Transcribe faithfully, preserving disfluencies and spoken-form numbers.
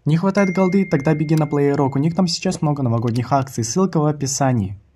Не хватает голды? Тогда беги на PlayRock, у них там сейчас много новогодних акций, ссылка в описании.